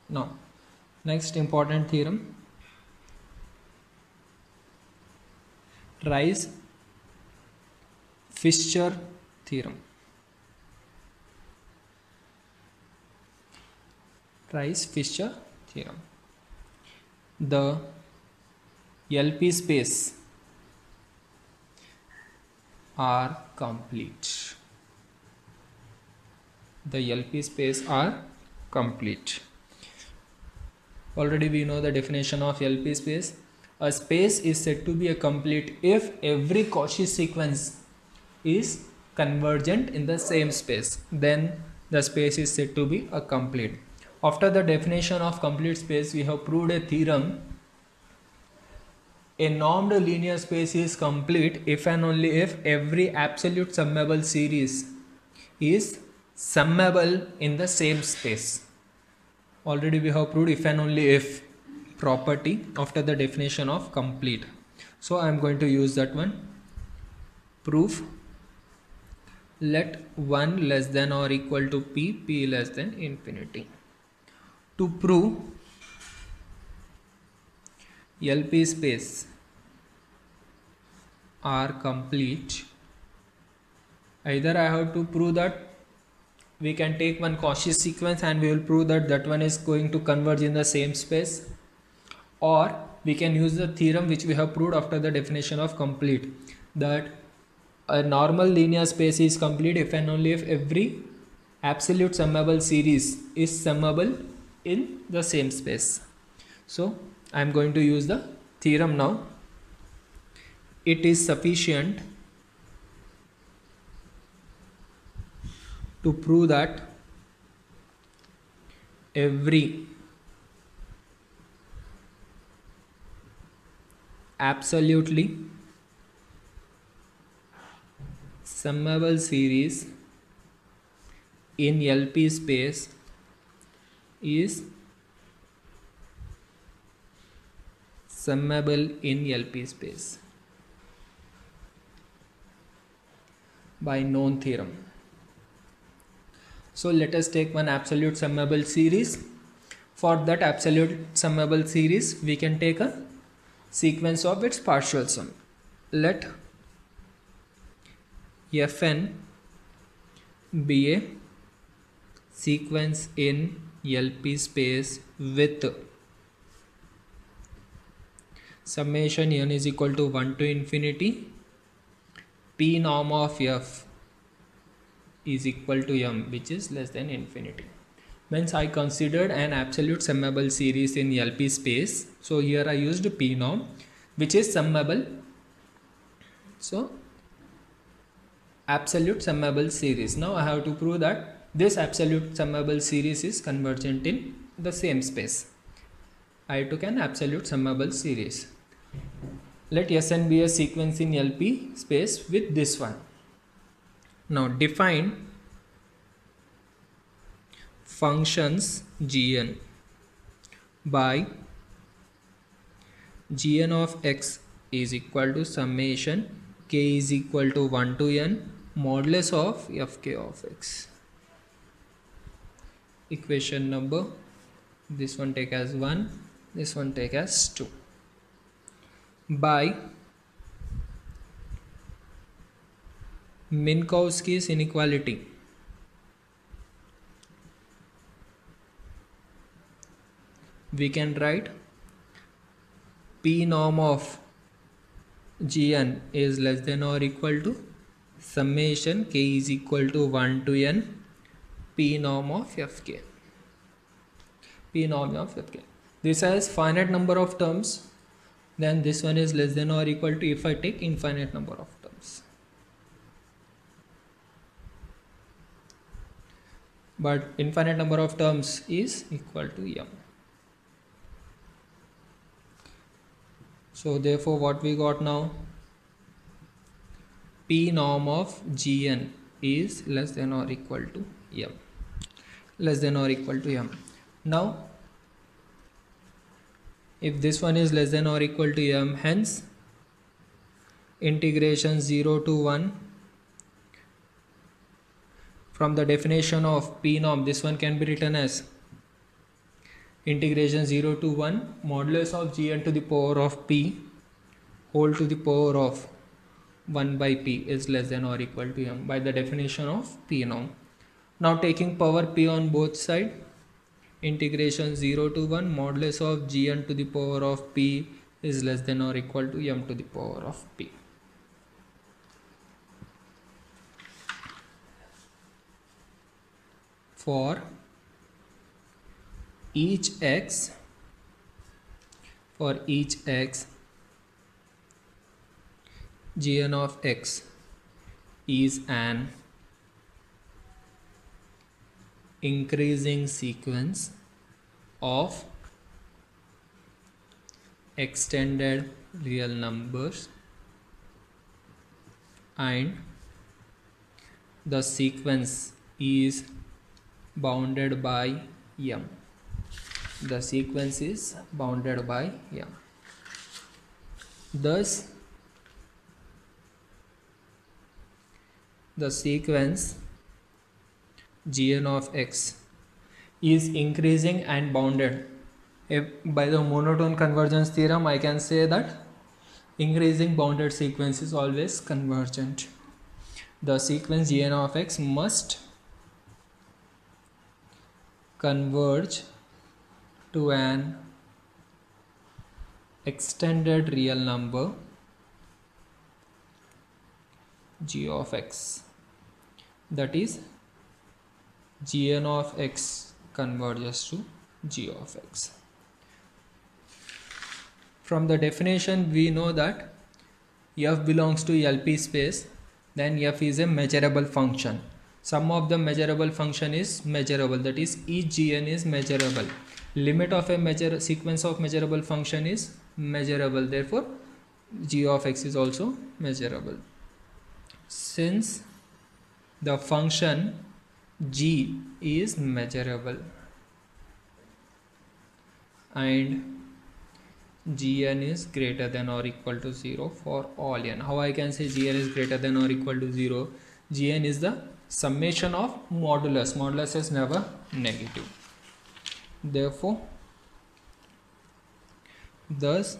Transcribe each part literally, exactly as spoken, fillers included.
Now next important theorem, Rice-Fisher theorem. Rice-Fisher theorem. The L P space are complete. The L P space are complete. Already we know the definition of L P space. A space is said to be a complete if every Cauchy sequence is convergent in the same space. Then the space is said to be a complete. After the definition of complete space, we have proved a theorem. A normed linear space is complete if and only if every absolute summable series is summable in the same space. Already we have proved if and only if property after the definition of complete. So I am going to use that one. Proof, let one less than or equal to p, p less than infinity. To prove L P space are complete, either I have to prove that we can take one Cauchy sequence and we will prove that that one is going to converge in the same space, or we can use the theorem which we have proved after the definition of complete, that a normal linear space is complete if and only if every absolute summable series is summable in the same space. So I am going to use the theorem now. It is sufficient to prove that every absolutely summable series in L P space is summable in L P space by known theorem. So let us take one absolute summable series. For that absolute summable series, we can take a sequence of its partial sum. Let Fn be a sequence in L P space with summation n is equal to one to infinity p norm of f is equal to m, which is less than infinity. Means I considered an absolute summable series in L P space. So here I used p norm, which is summable. So absolute summable series. Now I have to prove that this absolute summable series is convergent in the same space. I took an absolute summable series. Let Sn be a sequence in L P space with this one. Now define functions Gn by Gn of x is equal to summation k is equal to one to n modulus of fk of x. Equation number, this one take as one, this one take as two. By Minkowski's inequality, we can write p norm of Gn is less than or equal to summation k is equal to one to n p norm of fk. P norm of fk. This has finite number of terms. Then this one is less than or equal to if I take infinite number of terms. But infinite number of terms is equal to m. So therefore what we got now, p norm of Gn is less than or equal to m. Less than or equal to m. Now if this one is less than or equal to m, hence integration zero to one from the definition of p norm, this one can be written as integration zero to one modulus of gn to the power of p whole to the power of one by p is less than or equal to m by the definition of p norm. Now taking power p on both sides, integration zero to one modulus of gn to the power of p is less than or equal to m to the power of p. For each x, for each x, gn of x is an increasing sequence of extended real numbers, and the sequence is bounded by m. The sequence is bounded by m. Thus, the sequence gn of x is increasing and bounded. If by the monotone convergence theorem, I can say that increasing bounded sequence is always convergent. The sequence gn of x must converge to an extended real number g of x, that is gn of x converges to g of x. From the definition we know that f belongs to L P space, then f is a measurable function. Sum of the measurable function is measurable, that is each gn is measurable. Limit of a measure sequence of measurable function is measurable, therefore g of x is also measurable. Since the function g is measurable and gn is greater than or equal to zero for all n. How I can say gn is greater than or equal to zero? Gn is the summation of modulus. Modulus is never negative. Therefore, thus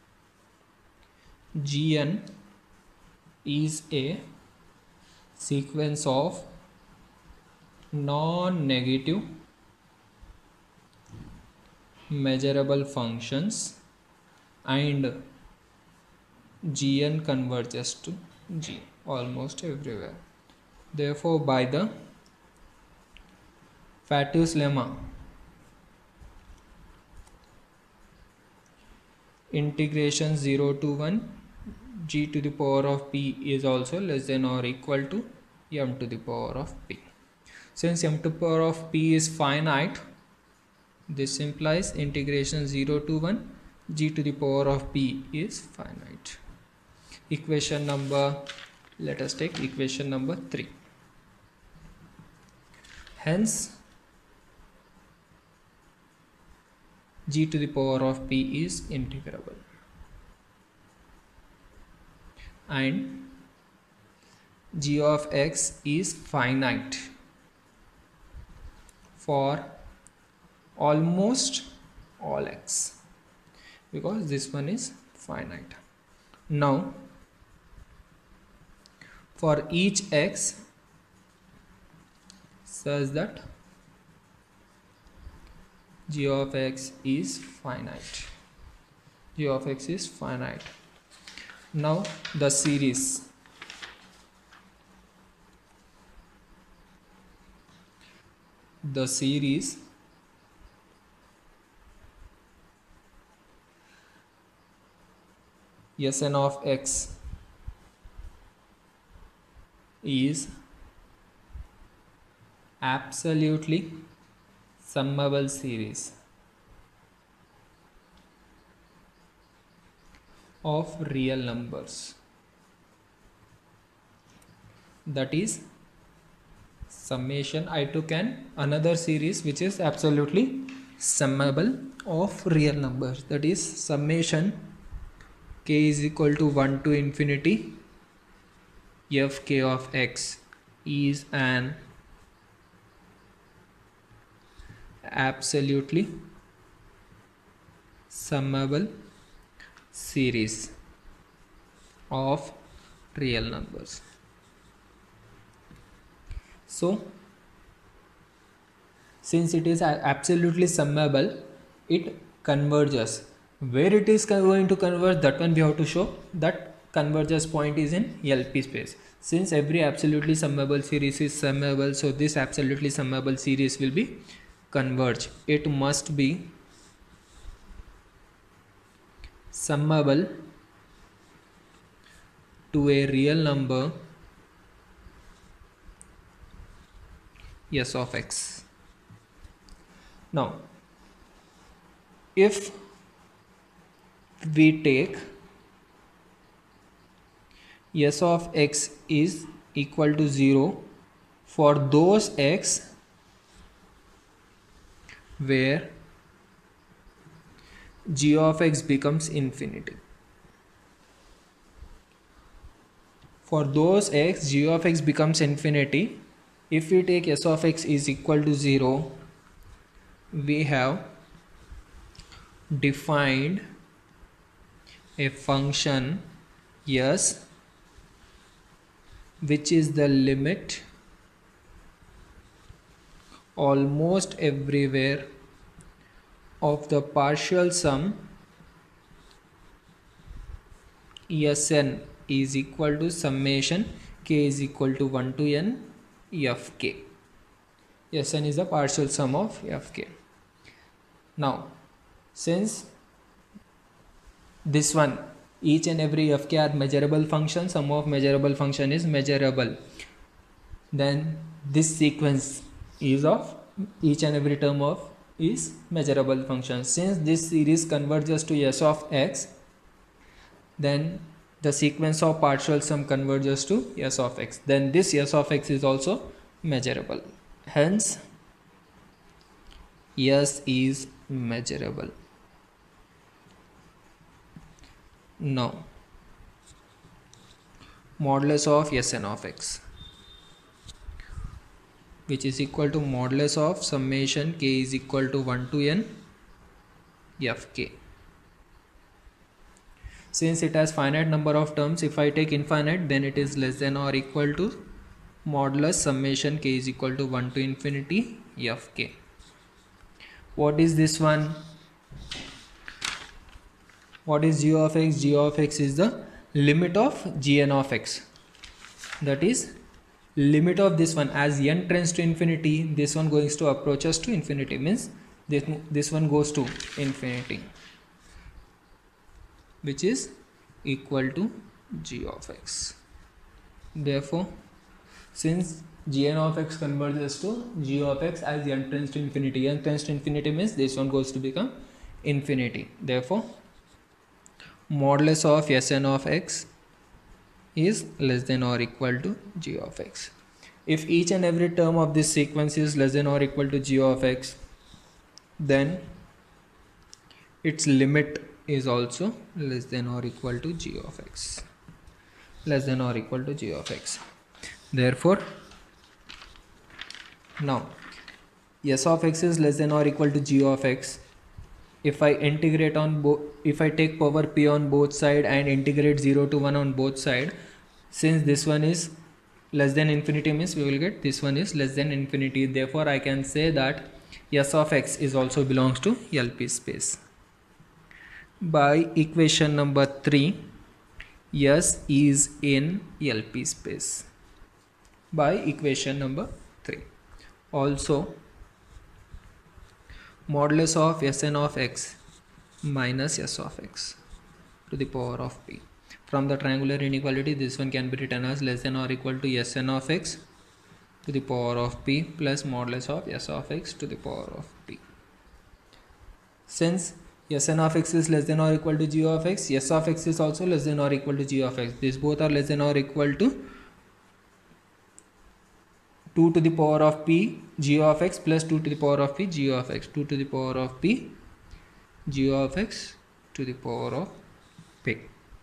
gn is a sequence of non-negative measurable functions and gn converges to g almost everywhere. Therefore, by the Fatou's lemma, integration zero to one g to the power of p is also less than or equal to m to the power of p. Since m to the power of p is finite, this implies integration zero to one g to the power of p is finite. Equation number, let us take equation number three. Hence, g to the power of p is integrable, and g of x is finite for almost all x, because this one is finite. Now, for each x such that g of x is finite, g of x is finite. Now the series, the series Sn of x is absolutely summable series of real numbers, that is summation. I took an another series which is absolutely summable of real numbers, that is summation k is equal to one to infinity f k of x is an absolutely summable series of real numbers. So since it is absolutely summable, it converges. Where it is going to converge, that one we have to show. That converges point is in L P space. Since every absolutely summable series is summable, so this absolutely summable series will be converge. It must be summable to a real number S of x. Now, if we take S of x is equal to zero for those x where g of x becomes infinity. For those x, g of x becomes infinity. If we take S of x is equal to zero, we have defined a function S which is the limit almost everywhere of the partial sum Sn is equal to summation k is equal to one to n f k. Sn is the partial sum of f k. Now, since this one, each and every f k are measurable function, sum of measurable function is measurable, then this sequence is of each and every term of is measurable function. Since this series converges to S of x, then the sequence of partial sum converges to S of x. Then this S of x is also measurable. Hence, S is measurable. Now, modulus of Sn of x, which is equal to modulus of summation k is equal to one to n fk. Since it has finite number of terms, if I take infinite, then it is less than or equal to modulus summation k is equal to one to infinity fk. What is this one? What is g of x? G of x is the limit of gn of x. That is limit of this one. As n tends to infinity, this one goes to approaches to infinity, means this, this one goes to infinity, which is equal to g of x. Therefore, since gn of x converges to g of x as n tends to infinity, n tends to infinity means this one goes to become infinity. Therefore, modulus of Sn of x is less than or equal to g of x. If each and every term of this sequence is less than or equal to g of x, then its limit is also less than or equal to g of x. Less than or equal to g of x. Therefore, now S of x is less than or equal to g of x. If I integrate on both, if I take power p on both side and integrate zero to one on both side, since this one is less than infinity means we will get this one is less than infinity. Therefore, I can say that S of x is also belongs to L P space. By equation number three, S is in L P space. By equation number three. Also, modulus of Sn of x minus S of x to the power of p. From the triangular inequality, this one can be written as less than or equal to Sn of x to the power of p plus modulus of S of x to the power of p. Since Sn of x is less than or equal to g of x, S of x is also less than or equal to g of x. These both are less than or equal to two to the power of p g of x plus two to the power of p g of x. two to the power of p g of x to the power of p.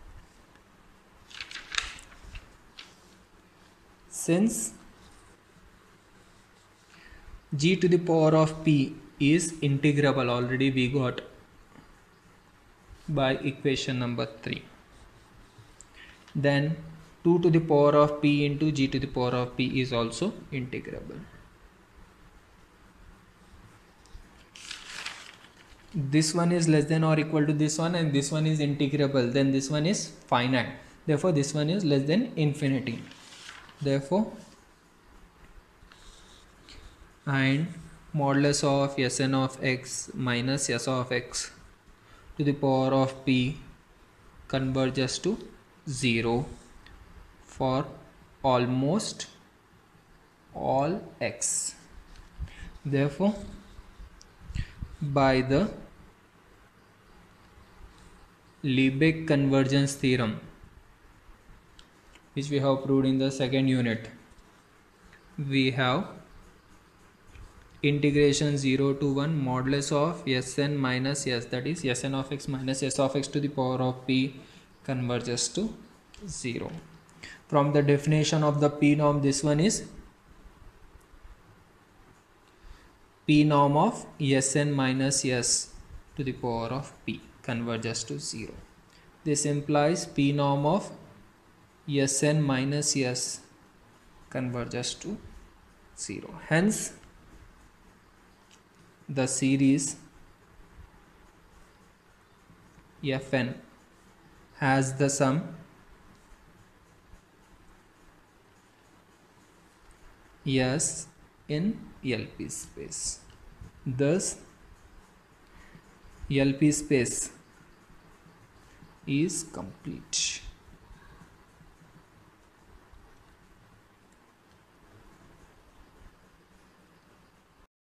Since g to the power of p is integrable, already we got by equation number three. Then two to the power of p into g to the power of p is also integrable. This one is less than or equal to this one, and this one is integrable, then this one is finite, therefore this one is less than infinity. Therefore, and modulus of Sn of x minus s of x to the power of p converges to zero for almost all x. Therefore, by the Lebesgue convergence theorem, which we have proved in the second unit, we have integration zero to one modulus of Sn minus s, that is Sn of x minus s of x to the power of p converges to zero. From the definition of the p norm, this one is p norm of Sn minus s to the power of p converges to zero. This implies p norm of Sn minus s converges to zero. Hence, the series Fn has the sum S in L P space. Thus, L P space is complete.